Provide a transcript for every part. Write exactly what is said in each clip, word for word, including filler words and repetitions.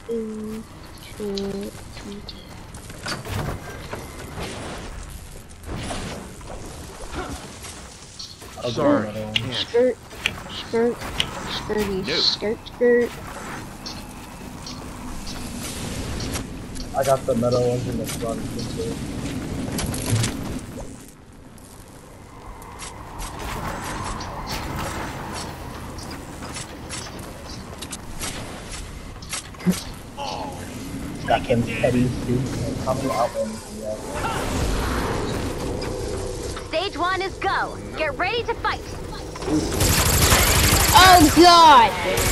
Two, two, two, two. Sorry. Skirt, skirt, skirty, no. skirt, skirt. I got the metal ones in the front. Got him petty too. Coming out when Stage one is go. Get ready to fight. Oh God!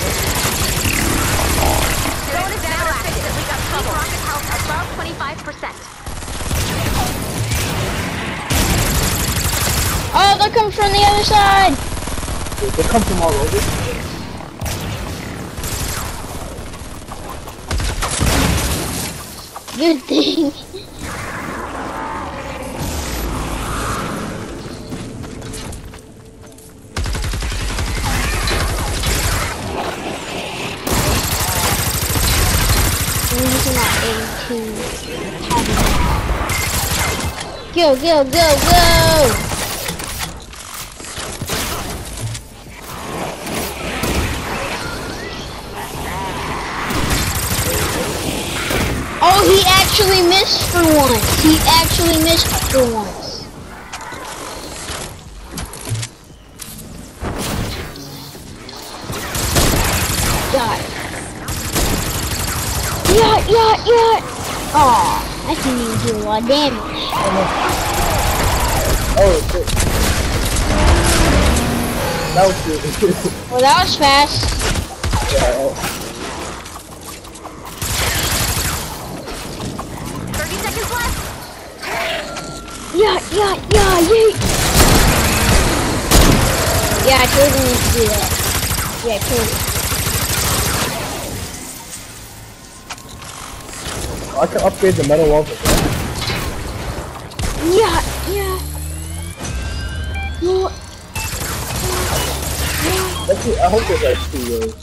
Zone is now active. We got trouble. Rocket health above twenty-five percent. Oh, they're coming from the other side. They come from all over. Good thing. I'm using that A to Go, go, go, go! Oh, he actually missed for once. He actually missed for once. Got it. Yeah, yeah, yeah. Aw, I didn't even do a lot of damage. Oh, shit. That was good. Well, that was fast. Yeah, oh. thirty seconds left. Yeah, yeah, yeah, yeah. Yeah, I totally need to do that. Yeah, totally. I can upgrade the metal walls. Yeah, yeah. Well, Let's see, I hope there's like two ways.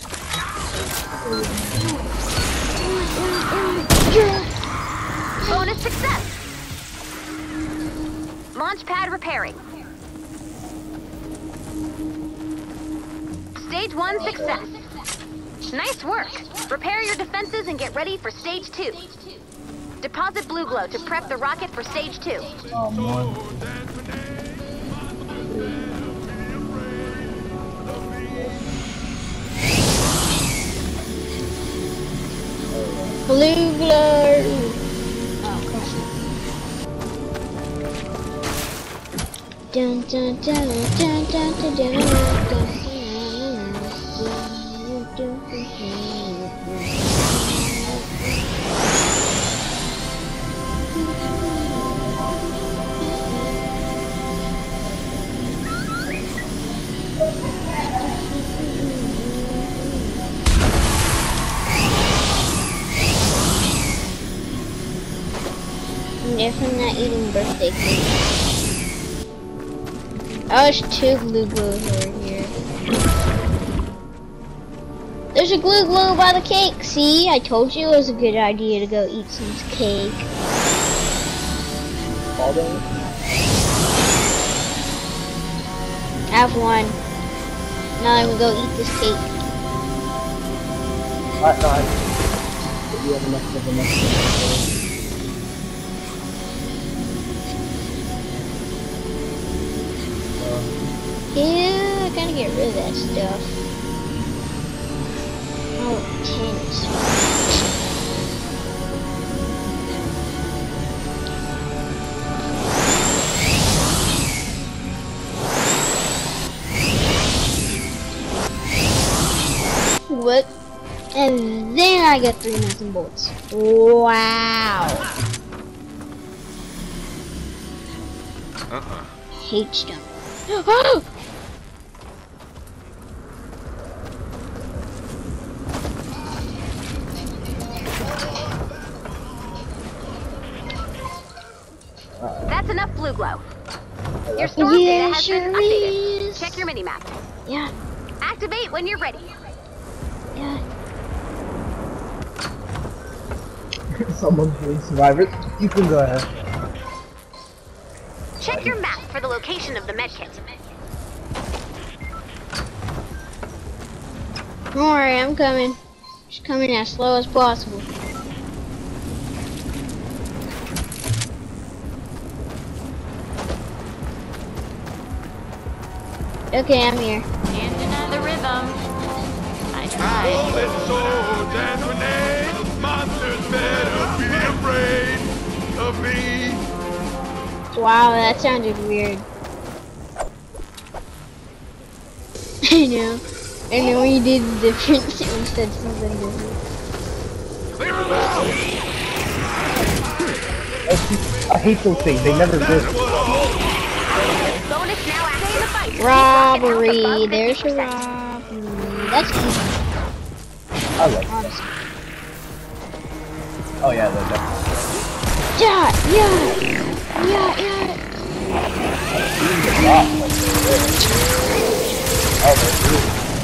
Bonus success. Launch pad repairing. Stage one success. Nice work. Repair your defenses and get ready for stage two. Deposit blue glow to prep the rocket for stage two. Oh, man. blue glow. Oh, dun dun dun dun dun dun dun dun. They're from not eating birthday cake. Oh, there's two glue glues over here. There's a glue glue by the cake. See, I told you it was a good idea to go eat some cake. All them? I have one. Now I'm gonna go eat this cake. Alright, no, I... You have enough of enough. Yeah, I gotta get rid of that stuff. Oh, tennis. What? And then I get three nuts and bolts. Wow. Uh-uh. Hate stuff. Oh! That's enough blue glow. Your storm Yeah, data has sure been updated. is. Check your mini-map. Yeah, Activate when you're ready. yeah. Someone's doing survivors. You can go ahead. Check your map for the location of the medkit. Don't worry, I'm coming. Just coming as slow as possible. Okay, I'm here. Can't deny the rhythm. I tried. Bullets, swords, and grenades. Monsters better be afraid of me. Wow, that sounded weird. I know. I know we did different. We said something different. Clear them out. I hate those things. They never That's miss. what all. Bonus now active in the fight. Robbery. Above There's a fifty percent. robbery. That's easy, I like it. honestly. Oh yeah, they're definitely. Yeah, yeah, yeah, yeah. Oh, they're good.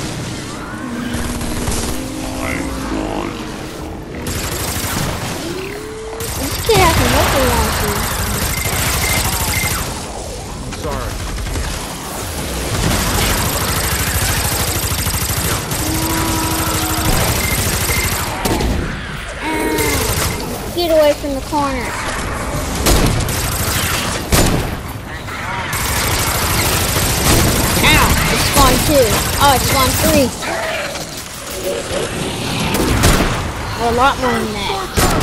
This kid has a missile launcher. Sorry. Get away from the corner. Ow! It spawned two. Oh, it spawned three. A lot more than that.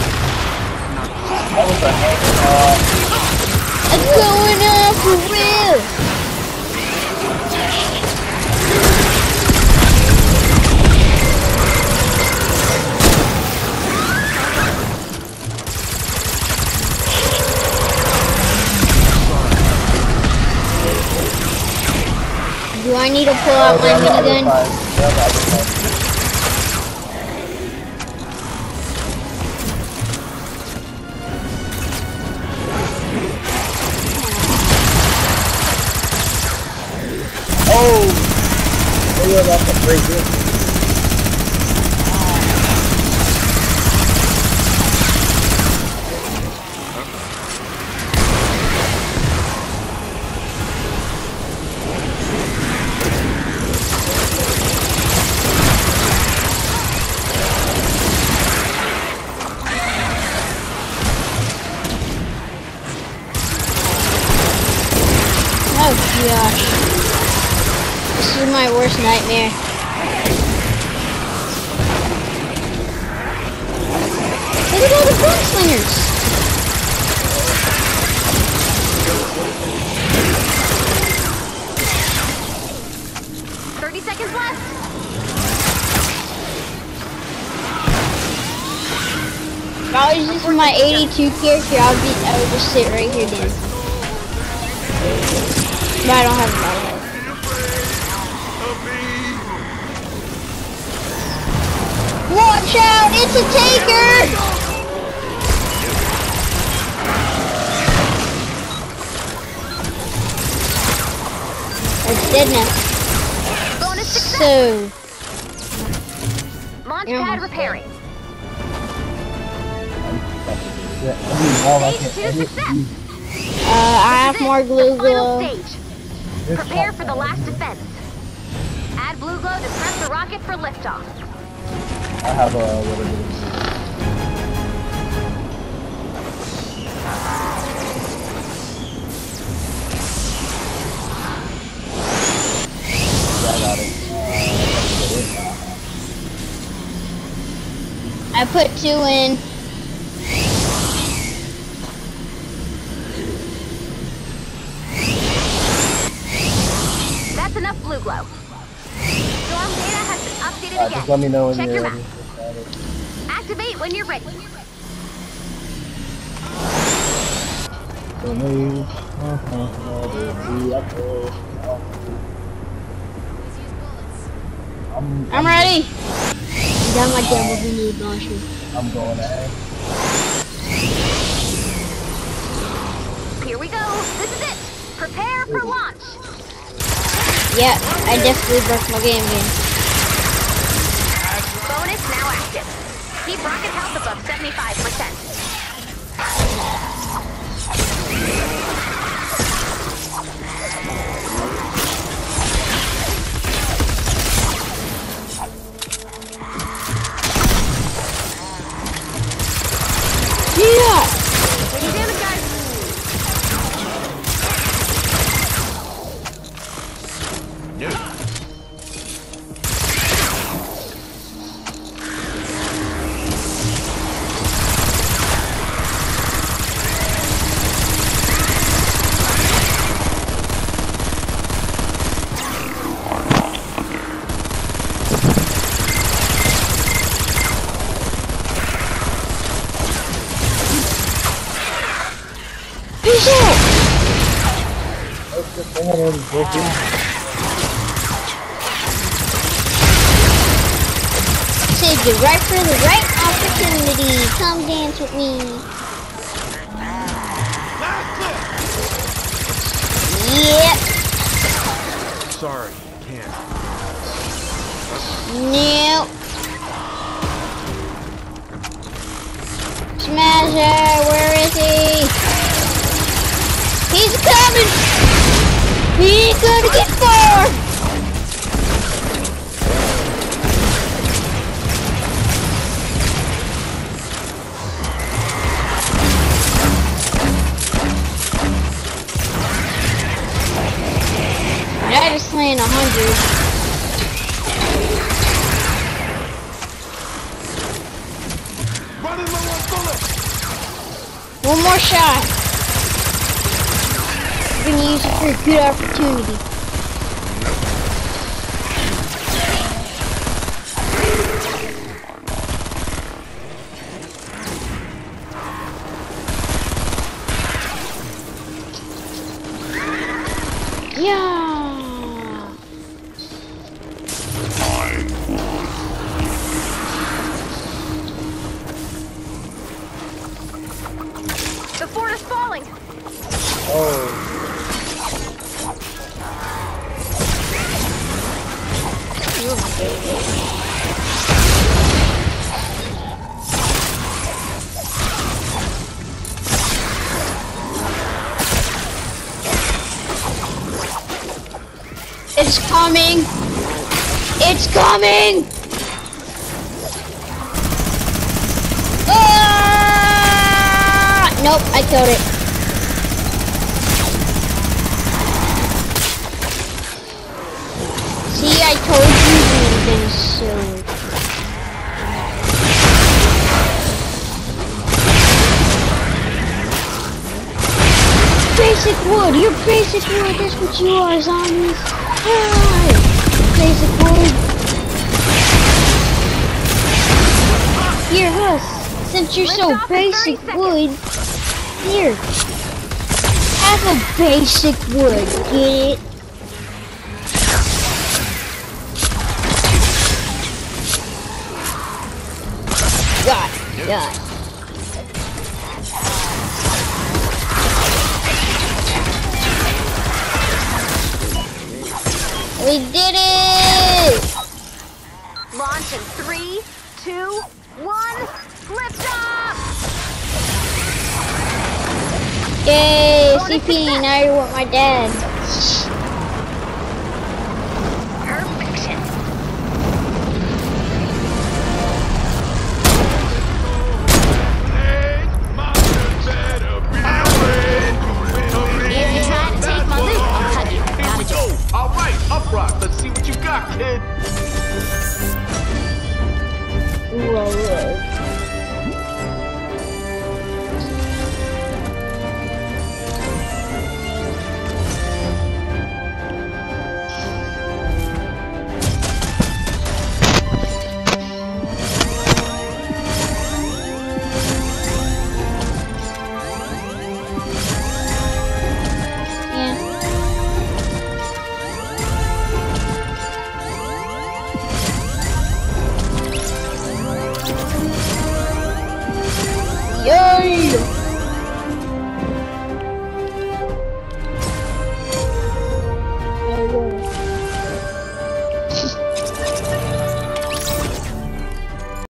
That was a heck of It's going up for real. Do I need to pull out my minigun? Oh! Oh yeah, that's a great game. Oh gosh. This is my worst nightmare. Look at all the gunslingers! Thirty seconds left. If I was using my eighty-two character, I would be I would just sit right here dancing. But I don't have a lot of health. Watch out! It's a taker! It's dead now. Bonus success. So, Launch Yeah. pad repairing. Yeah, I mean, all I Stage can. two success. uh, I have This more is glue the final glue. stage. Prepare for the last defense. Add blue glow to prep the rocket for liftoff. I have a little bit. Yeah, I got it. Uh, I put two in. That's enough blue glow. Storm data has been updated uh, again. just let me know when Check you're your ready. map. Activate when you're ready. I'm, I'm ready. I'm done my double grenade launcher. I'm going ahead. Here we go. This is it. Prepare for launch. Yeah, I definitely broke my game again. Bonus now active. Keep rocket health above seventy-five percent. someone broke in. Saved it right for the right opportunity. Come dance with me. Yep. Sorry, can't. Nope. Smasher, where is he? He's coming! He's gonna get far! I just slaying a hundred. Running low on bullets. One more shot. We're gonna use it for a good opportunity. Yeah. The fort is falling. Oh. It's coming! It's coming! Ah! Nope, I killed it. See, I told you you've been silly. Basic wood! You're basic wood! That's what you are, zombies! Hi! Basic wood! Here, Huss! Since you're so basic wood, here! Have a basic wood, get it? Got it, got it. We did it! Launch in three, two, one, lift off! Yay, C P, now you're with my dad.